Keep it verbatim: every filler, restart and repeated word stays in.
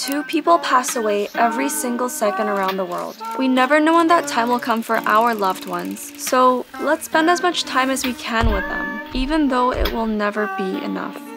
Two people pass away every single second around the world. We never know when that time will come for our loved ones, so let's spend as much time as we can with them, even though it will never be enough.